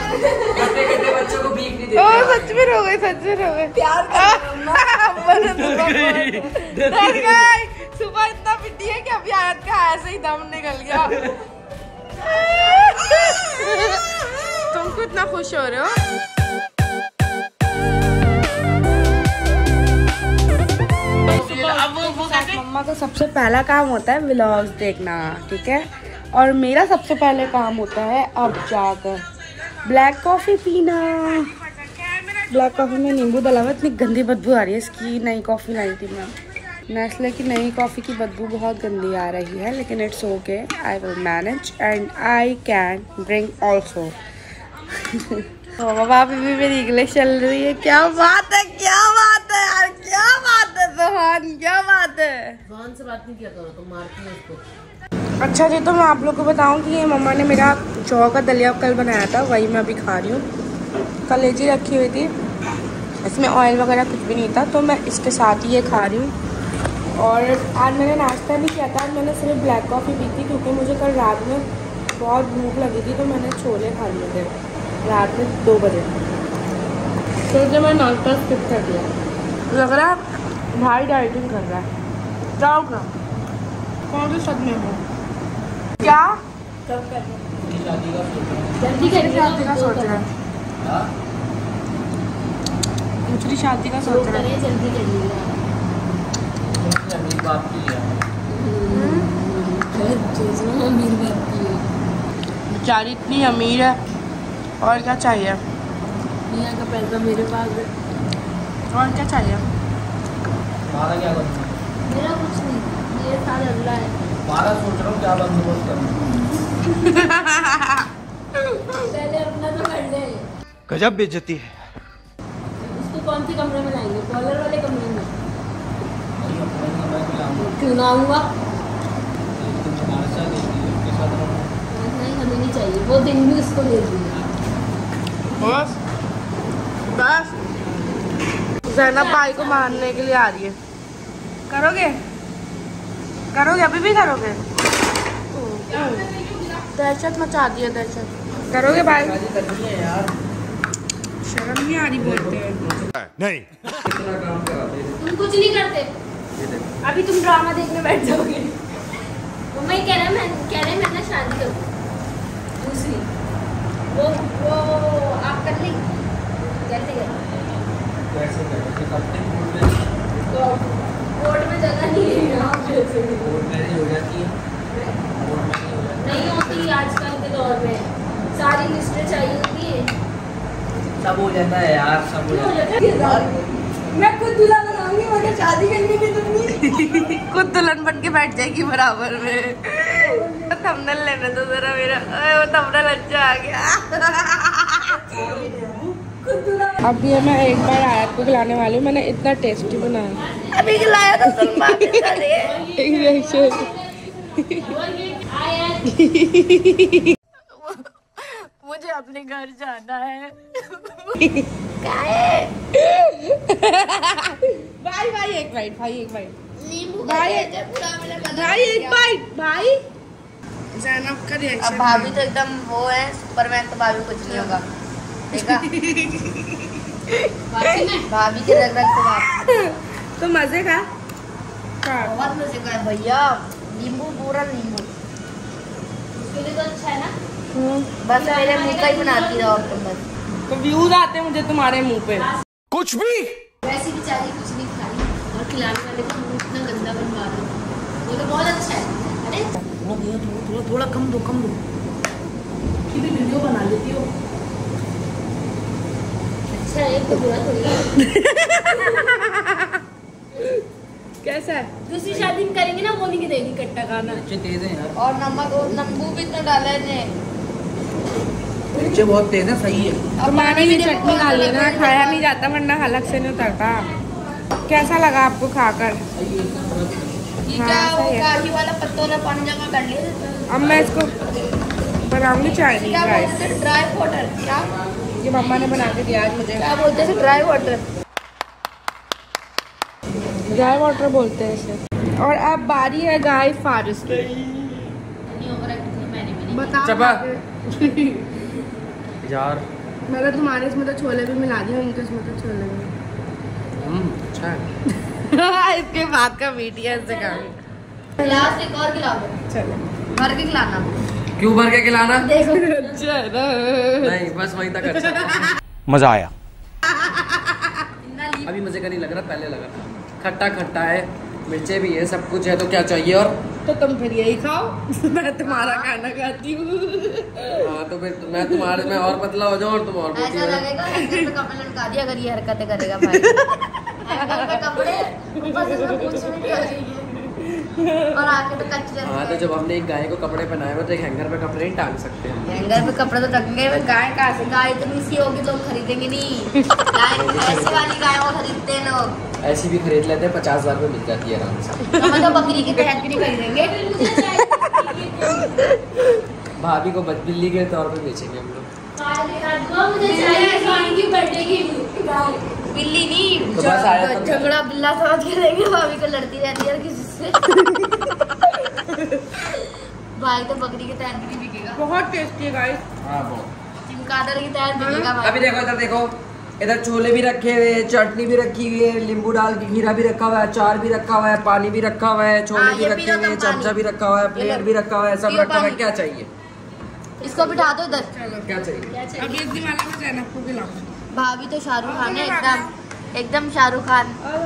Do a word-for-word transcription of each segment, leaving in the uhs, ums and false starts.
गड्ढे गड्ढे बच्चों को भीख नहीं देते। ओ सच में रो गए, सच में रो गए। प्यार सुबह इतना पिटी है कि अभी आयत का ऐसे ही दम निकल गया। तुम क्यों इतना खुश हो रहे हो? मम्मा का सबसे पहला काम होता है व्लॉग्स देखना, ठीक है, और मेरा सबसे पहले काम होता है अब जाकर ब्लैक कॉफ़ी पीना। ब्लैक कॉफ़ी में नींबू डाला हुआ, इतनी गंदी बदबू आ रही है इसकी। नई कॉफ़ी लाई थी मैं, नेस्ले की नई कॉफ़ी की बदबू बहुत गंदी आ रही है, लेकिन it's okay, I will manage and I can drink also. बाबा अभी भी मेरी इंग्लिश चल रही है। क्या बात है, क्या बात है यार, क्या बात है सोहान, क्या बात है। सोहान से बात नहीं किया करो, तुम मारती हो उसको। अच्छा जी, तो मैं आप लोग को बताऊं कि ये मम्मा ने मेरा जौ का दलिया कल बनाया था, वही मैं अभी खा रही हूँ। कलेजी रखी हुई थी, इसमें ऑयल वगैरह कुछ भी नहीं था, तो मैं इसके साथ ही ये खा रही हूँ। और आज मैंने नाश्ता नहीं किया था, आज मैंने सिर्फ ब्लैक कॉफ़ी पी थी, क्योंकि मुझे कल रात में बहुत भूख लगी थी, तो मैंने छोले खा लिए थे रात में दो बजे, तो जब मैं नाश्ता स्किप कर दिया। लग रहा है भाई डाइटिंग कर रहा है। जाओ क्या कौन से सदमे में क्या जल्दी कर शादी का सोच रहा है, दूसरी शादी का सोच रहा है। जल्दी करिएगा। बेचारी इतनी अमीर है, और क्या चाहिए, मियाँ का पैसा मेरे पास है, और क्या चाहिए। तुम्हारा क्या करना है? मेरा कुछ नहीं, मेरे साथ अल्लाह है। तुम्हारा सोच रहा हूँ क्या बंदोबस्त करूँ। पहले अपना तो कर ले। गजब बेइज्जती है। उसको कौन सी कमरे में लाएंगे? कॉलर वाले कमरे में। क्यों ना आऊँगा? नहीं, हमें नहीं चाहिए, वो दिन भी उसको ले दिया। बस बस ज़ैनब भाई को मारने के लिए आ रही है। करोगे करोगे अभी भी करोगे? दहशत मचा दी है, दहशत। करोगे भाई? शर्म नहीं आ रही बोलते हैं। नहीं तुम कुछ नहीं करते, अभी तुम ड्रामा देखने बैठ जाओगे। वो मैं कह रहा मैं कह रहे मैं ना शादी करूँ दूसरी, वो वो आप कर ली कैसे कर? कैसे कैसे करते हैं? तो कोर्ट में जगह नहीं है यहाँ पे। कोर्ट मैरिज हो जाती है, कोर्ट मैरिज हो जाती है। नहीं होती आजकल के दौर में, सारी लिस्टें चाहिए होती है। सब हो जाता है यार, सब हो जाता है। मैं खुद दूल्हा बनाऊंगी, मगर शादी करने की तो नहीं। खुद दुल्हन बन के बैठ जाएगी बराबर में। थंबनेल लेने तो जरा मेरा, वो थंबनेल अच्छा आ गया। अब ये मैं एक बार आयत को खिलाने वाली हूँ, मैंने इतना टेस्टी बनाया। अभी खिलाया था सलमा मुझे अपने घर जाना है। भाई भाई एक बाइट, भाई एक बाइट, भाई भाई एक बाइट, भाई। ज़ैनब का रिएक्शन। अब भाभी तो एकदम वो है सुपरमैन, तो भाभी कुछ नहीं होगा, देखा? भाभी के रग रग से बात। तो मजे का बहुत मजे का है भैया, नींबू पूरा नींबू। उसके लिए तो अच्छा है ना। बस मेरे मुंह का ही बनाती रहो तुम बस। तो व्यूज आते हैं मुझे तुम्हारे मुंह पे। कुछ भी वैसी बेचारी कुछ नहीं खाई, और खिलाने वाले का मुंह इतना गंदा बनवा दो, वो तो बहुत अच्छा है। अरे थोड़ा थोड़ा थोड़ा कम दो, कम दो। की भी वीडियो बना लेती हो। अच्छा है, तो बुरा थोड़ी। कैसा है? दूसरी शादी में करेंगे ना, वो नहीं देगी कट्टा खाना। बच्चे तेज हैं यार, और नमक और नींबू भी तो डाला है। बच्चे बहुत तेज हैं, सही है। तुम्हारी भी चटनी खा लेना, खाया नहीं जाता वरना हलक से नहीं उतरता। कैसा लगा आपको खाकर? ये हाँ, क्या वो सही है। काली वाला पत्तों ने पानी जमा कर लिया। अब मैं इसको बनाऊंगी चाइनीज क्या राइस। बोलते हैं? Dry water. क्या ये मम्मा ने बना के दिया आज मुझे। क्या बोलते हैं? Dry water. ड्राई वाटर बोलते हैं इसे। और अब बारी है गाय फारिस की। नहीं ओवर एक्ट मैंने भी नहीं। बता चबा। यार मैंने तुम्हारे इसमें तो छोले भी मिला दिए, उनके इसमें तो छोले भी। अच्छा है। इसके बाद का मीटिया से खाएंगे। गिलास एक और खिला दो, चलो भर के खिलाना। क्यों भर के खिलाना? देखो अच्छा है ना। नहीं बस वहीं तक अच्छा। मजा आया। अभी मजे का नहीं लग रहा, पहले लगा था। खट्टा खट्टा है, मिर्चे भी है, सब कुछ है, तो क्या चाहिए और? तो तुम फिर यही खाओ। मैं तुम्हारा खाना खाती हूँ। हाँ तो फिर मैं तुम्हारे में और पतला हो जाऊँ और तुम और मोटी ऐसा हो जाओ। लगेगा हैंगर पे कपड़े लटका दिया अगर ये हरकतें करेगा भाई। हैंगर पे कपड़े ऊपर से सब कुछ भी हो जाएंगे और आके तो कच्चे। हाँ तो जब हमने एक गाय को कपड़े पहनाए हुए तो एक हैंगर पे कपड़े नहीं टांग सकते हम। हैंगर पे कपड़े तो रखेंगे, गाय कहाँ से? गाय इतनी सी होगी तो हम खरीदेंगे नहीं। गाय ऐसी वाली गाय वो खरीदते हैं लोग। ऐसी भी खरीद लेते हैं, पचास हजार में मिल जाती है आराम से। तो हम तो बकरी के तहत भी नहीं खरीदेंगे। भाभी को बच बिल्ली के तौर पे बेचेंगे हम लोग। बिल्ली नहीं, तो बस आया तो क्या? झगड़ा बिल्ला समझ के देंगे। भाभी को लड़ती रहती है किसी से। भाई तो बकरी के तहत भी नहीं बिकेगा। बहुत टेस्टी है गाइस। हाँ बहुत। चिमकादड़ की तहत बिकेगा भाई। अभी देखो इधर देखो, इधर छोले भी रखे हुए हैं, चटनी भी रखी हुई है, नींबू डाल के खीरा भी रखा हुआ है, अचार भी रखा हुआ है, पानी भी रखा हुआ है, छोले हाँ, भी ये रखे पियो हुए हैं, तुम पानी। चमचा भी रखा हुआ है, प्लेट भी रखा हुआ है, सब पियो रखा हुआ है। पानी। क्या चाहिए? इसको बिठा दो इधर। क्या चाहिए? अब ये दिवाला में जैनब को खिलाऊंगा। भाभी तो शाहरुख खान है एकदम, एकदम शाहरुख खान।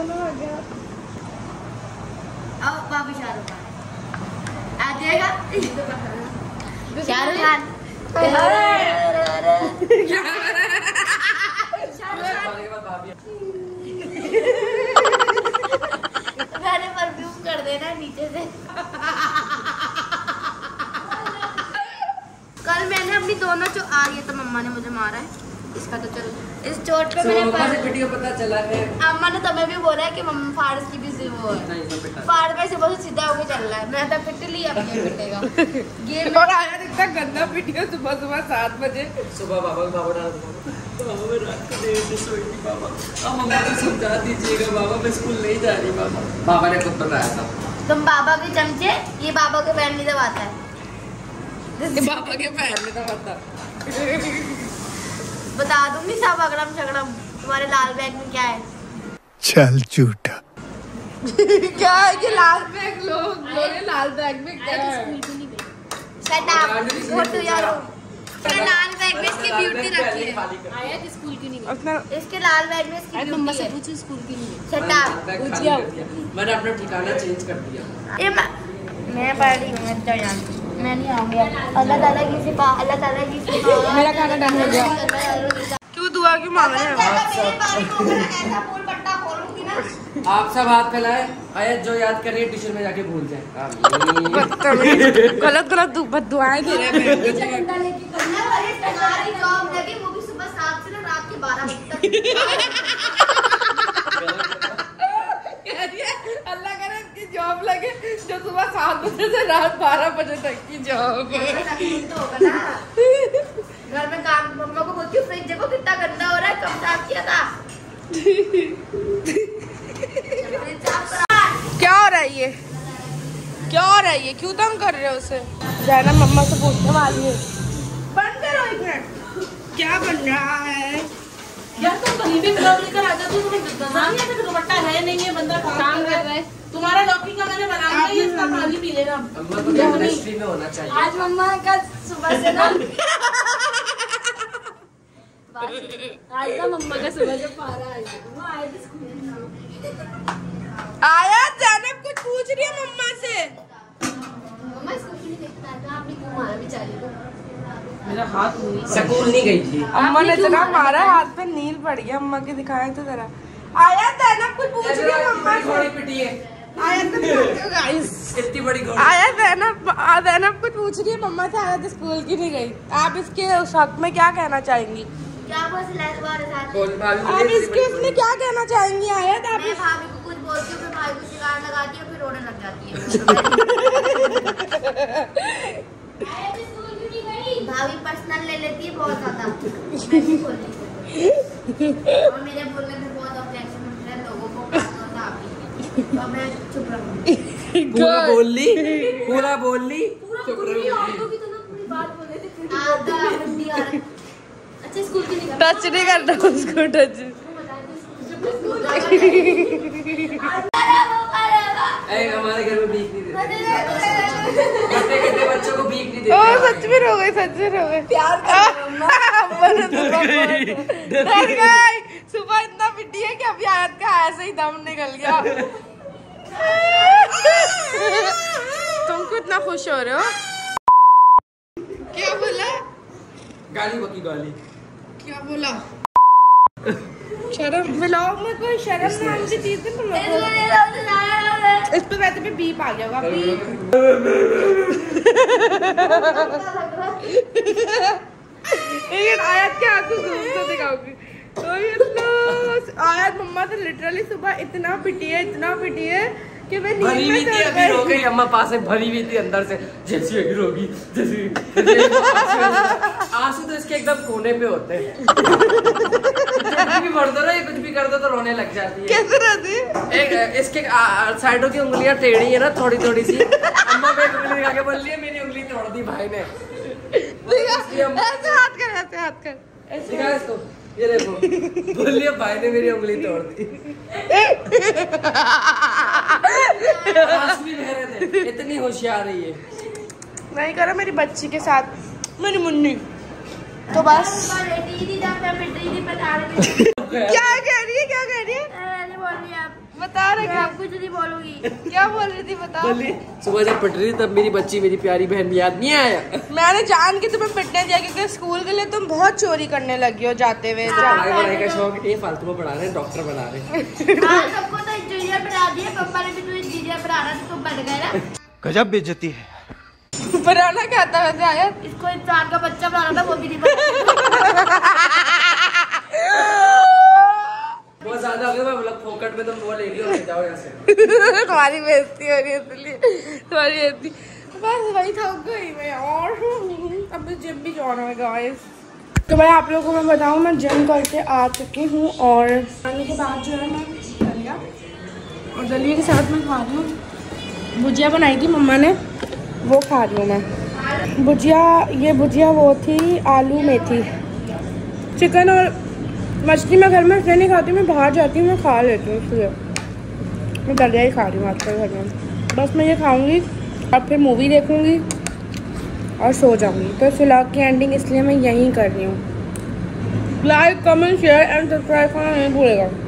अब भाभी शाहरुख खान आ जाएगा। शाहरुख खान मैंने परफ्यूम कर देना नीचे से। कल मैंने अपनी दोनों चो आ ये तो मम्मा ने मुझे मारा है, इसका तो चलो इस चोट पे मैंने पर... वीडियो पता चला है। अम्मा ने तुम्हें भी बोला है कि मम्मा फारस की भी से वो है। फाड़ में से बहुत सीधा होके चल रहा है। मैं तो पिट लिया, अब ये पिटेगा। ये और आया इतना गंदा वीडियो सुबह सुबह सात बजे। सुबह बाबा को बाबा डाल दो। बाबा मैं रात को देर से सोई थी बाबा। अब मम्मा को समझा दीजिएगा बाबा, मैं स्कूल नहीं जा रही बाबा। बाबा ने खुद बताया था। तुम बाबा के चमचे, ये बाबा के पैर नहीं दबाता है। बाबा के पैर में तो बता। बता दूंगी सब अगड़म शगड़म। तुम्हारे लाल बैग में क्या है? चल झूठा। क्या है कि लाल बैग लोग लोग लाल बैग में क्या है? Shut up. Go to your room. इसके लाल बैग में इसकी ब्यूटी रखी है। आया कि स्कूल क्यों नहीं गई? अपना इसके लाल बैग में इसकी मम्मा ब्यूटी से है। पूछो स्कूल क्यों नहीं गई? Shut up. पूछिए। मैंने अपना ठिकाना चेंज कर दिया। ये मैं मैं पढ़ रही हूँ, मैं तो जानती हूँ। मैं नहीं आऊँगी। अल्लाह ताला की सिफा, अल्लाह ताला की सिफा। मेरा खाना डन हो गया। क्यों दुआ क्यों मांग रहे हैं? ऐसा फूल पट्टा खोलूंगी ना। आप सब हाथ फैलाए, आयत जो याद कर रही है ट्यूशन में जाके भूल जाए। गलत गलत दुआएं दे रहे हैं। हमारी जॉब लगी वो भी सुबह सात से रात के बारह बजे तक। अल्लाह करे इसकी जॉब लगे जो सुबह सात बजे से रात बारह बजे तक की जॉब। तो होगा ना। घर में काम मम्मा को बोलती हूँ फ्रिज देखो कितना गंदा हो रहा है, कब साफ किया था? क्या हो रहा है ये? क्या हो रहा है ये? क्यों तंग कर रहे हो उसे? जैनब मम्मा से पूछने वाली है। बंद करो एक मिनट। क्या बन रहा है? यार तुम कहीं भी ब्लॉग लेकर आ जाते हो, तुम्हें नजर नहीं आता कि दुपट्टा है नहीं है, बंदा काम कर रहा है। तुम्हारा डॉक्टरी का मैंने बना दिया, ये इसका पानी पी लेना। अम्मा को इंडस्ट्री में होना चाहिए। आज मम्मा का सुबह से ना आज का मम्मा का सुबह से पारा है। वो आए थे स्कूल। आया जैनब कुछ पूछ रही है मम्मा से। मम्मा इसको क्यों नहीं देखता था? आपने क्यों मारा बेचारी को? मेरा हाथ हुई स्कूल नहीं गई थी। अम्मा ने इतना मारा हाथ पे नील पड़ गया। अम्मा के दिखाए तो जरा। आया जैनब कुछ पूछ रही है मम्मा से। पिटी है आया तो गाइस इतनी बड़ी घोड़ी। आया जैनब जैनब कुछ पूछ रही है मम्मा से। आया तो स्कूल की नहीं गई। आप इसके उस हक में क्या कहना चाहेंगी? क्या बस लैस वाले साथ बोल भाभी आप मुझे इसके उसमें क्या कहना चाहेंगी? आया तो आप मैं भाभी को कुछ बोलती हूँ, फिर भाई को शिकार लगाती हूँ, फिर रोने लग जाती है। भाभी पर्सनल ले लेती है बहुत ज्यादा। मैं नहीं बोलती और मेरे बोलने में बहुत ऑब्जेक्शन होता है लोगों को, खासतौर से आप ही। तो मैं चुप रहूंगी। पूरा बोल ली, पूरा बोल ली। पूरा कुछ भी औरतों की तरह पूरी बात बोले थे। आधा हिंदी और अच्छा स्कूल की नहीं टच नहीं करना उसको, टच। हमारे घर में भीख नहीं देते, बच्चों को भीख नहीं देते। ओ सच में रो गई, सच में रो गई। प्यार डर गई। सुबह इतना पिटी है कि अभी आयत का ऐसे ही दम निकल गया। तुम कितना खुश हो रहे हो? क्या बोला? गाली बकी गाली। क्या बोला? शर्म, व्लॉग में कोई शर्म नाम की चीज है तुम लोगों को? इस पे वैसे भी बीप आ गया होगा, बीप। लेकिन आयत के आंसू दूर से दिखाऊंगी। तो ये तो आयत मम्मा से लिटरली सुबह इतना पिटी है, इतना पिटी है कि मैं नींद भरी में हुई थी, चढ़ अभी रो गई। गई। अम्मा पास में भरी हुई थी अंदर से, जैसी अभी रोगी, जैसी आंसू तो इसके एकदम कोने पे होते हैं। कुछ भी भर दो ना, ये कुछ भी कर दो तो रोने लग जाती है। कैसे रहती? एक इसके साइडों की उंगलियां टेढ़ी है ना, थोड़ी थोड़ी सी। अम्मा पे उंगली दिखा के बोल रही है मेरी उंगली तोड़ दी भाई ने। ऐसे हाथ कर, ऐसे हाथ कर, दिखा इसको, ये देखो, बोलिए भाई ने मेरी उंगली तोड़ दी। भी बह रहे थे, इतनी होशियार है ये। नहीं करो मेरी बच्ची के साथ, मेरी मुन्नी। तो बस क्या कह रही है, क्या कह रही है? बता रहे क्या? कुछ नहीं बोलूंगी। क्या बोल रही थी बताओ? सुबह जब पिट रही तब मेरी बच्ची, मेरी प्यारी बहन भी याद नहीं आया। मैंने जान के तुम्हें पिटने दिया क्योंकि स्कूल के लिए तुम बहुत चोरी करने लगी हो जाते हुए। पढ़ाई वढ़ाई का शौक नहीं, फालतू में पढ़ा रहे हैं, डॉक्टर बना रहे हैं। सबको तो इंजीनियर बना दिया, पापा ने भी तो इंजीनियर बना रहा था, तुम बन गए ना। गजब बेइज्जती है। बनाना क्या था वैसे आया? इसको इंसान का बच्चा बनाना था, वो भी नहीं बना। बहुत ज्यादा हो गया, मैं मतलब फोकट में तुम वो ले लियो, ले जाओ यहाँ से। तुम्हारी बेइज्जती हो रही है इसलिए, तुम्हारी बेइज्जती। बस वही थक गई मैं, और अब जिम भी जाना है गाइस। तो मैं आप लोगों को मैं बताऊँ, मैं जिम करके आ चुकी हूँ और आने के बाद जो है मैं दलिया, और दलिया के साथ मैं खा रही हूँ भुजिया बनाई थी मम्मा ने, वो खा रही हूँ मैं भुजिया। ये भुजिया वो थी आलू मेथी। चिकन और मछली मैं घर में इसलिए नहीं खाती, मैं बाहर जाती हूँ मैं खा लेती हूँ, इसलिए मैं दलिया ही खा रही हूँ आजकल घर में। बस मैं ये खाऊंगी और फिर मूवी देखूंगी और सो जाऊंगी। तो इस व्लॉग की एंडिंग इसलिए मैं यहीं कर रही हूँ। Like comment share and subscribe करना नहीं भूलेगा।